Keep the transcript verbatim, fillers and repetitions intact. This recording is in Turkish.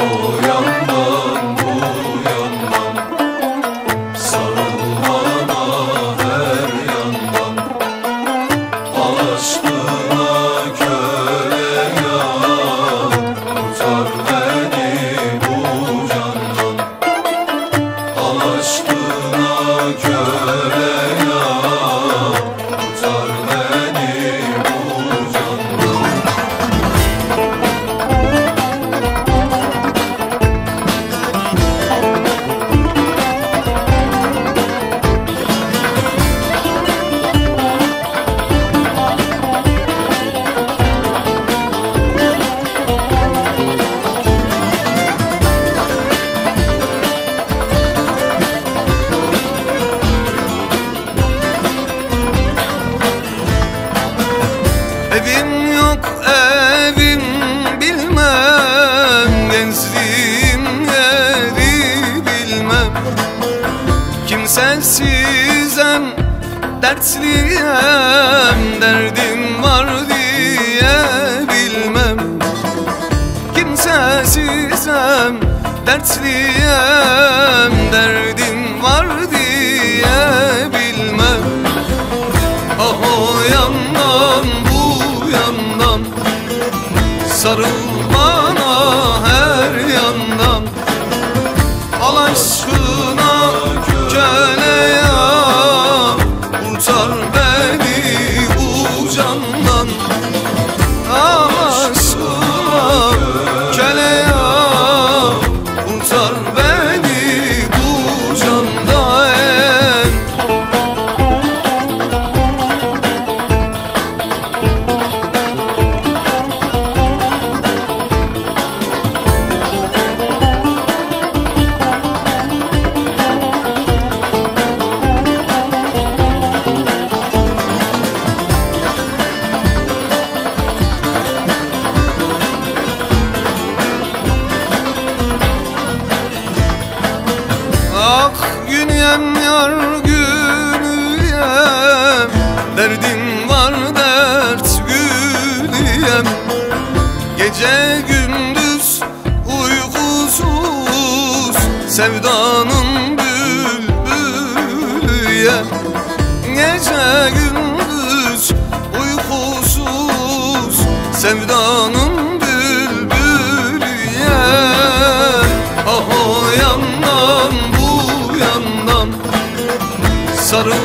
Evim yok evim bilmem, gençliğim yeri bilmem. Kimsesizem, dertliyem, derdim var diye bilmem. Kimsesizem, dertliyem, derdim var diye bilmem. Ah o yandan bu yandan, sarıl bana her yandan. Al aşkına köle yap, kurtar beni bu candan. Al aşkına köle yap, kurtar beni bu candan. Ah günüyem yar günüyem, derdim var dert gülüyem. Gece gündüz uykusuz, sevdanın bülbülüyem. Gece gündüz uykusuz, sevdanın bülbülüyem. Ah o yandan bu yandan, sarıl